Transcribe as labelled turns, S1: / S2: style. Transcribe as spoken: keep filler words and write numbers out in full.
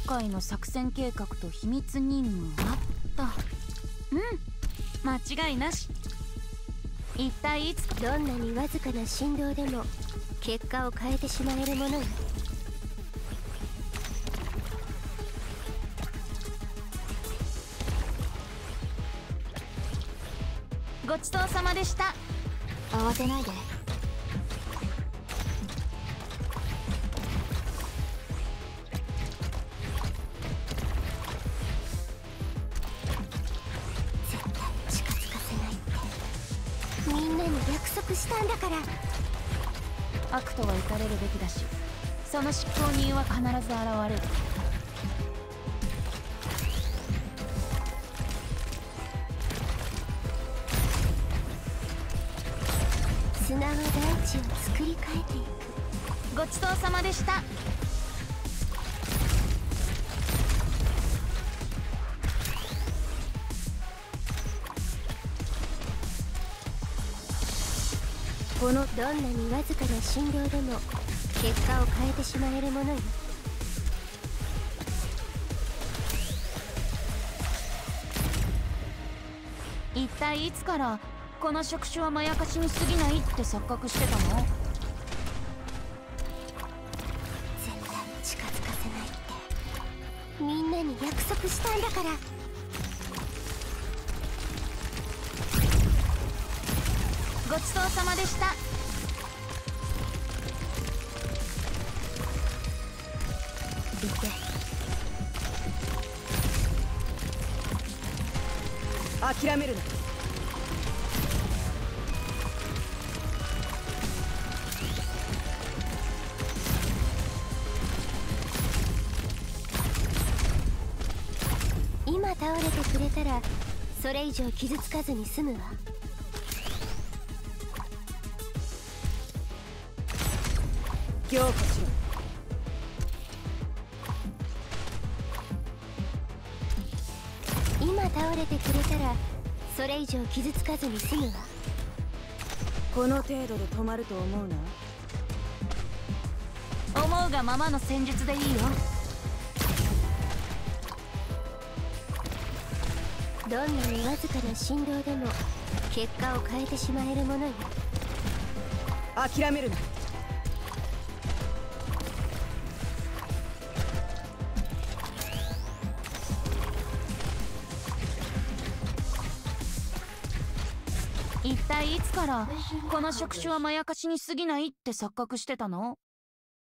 S1: 回の作戦計画と秘密任務あった。うん、間違いなし。一体いつ。
S2: どんなにわずかな振動でも結果を変えてしまえるものよ。
S1: ごちそうさまでした。慌てないで。
S2: 絶対近づかせないってみんなに約束したんだから。
S1: 悪とは打たれるべきだし、その執行人は必ず現れる。
S2: 砂は大地を作り変えていく。
S1: ごちそうさまでした。
S2: このどんなにわずかな振動でも結果を変えてしまえるものよ。
S1: 一体いつからこの触手はまやかしに過ぎないって錯覚してたの？
S2: 絶対近づかせないってみんなに約束したんだから。
S1: ごちそうさまでした。
S2: 行って
S3: 諦めるな。
S2: 今倒れてくれたらそれ以上傷つかずに済むわ。
S3: 強化しろ。
S2: 今倒れてくれたらそれ以上傷つかずに済むわ。
S3: この程度で止まると思うな。
S1: 思うがままの戦術でいいよ。
S2: どんなにわずかな振動でも結果を変えてしまえるものよ。
S3: 諦めるな。
S1: 一体いつからこの触手はまやかしに過ぎないって錯覚してたの？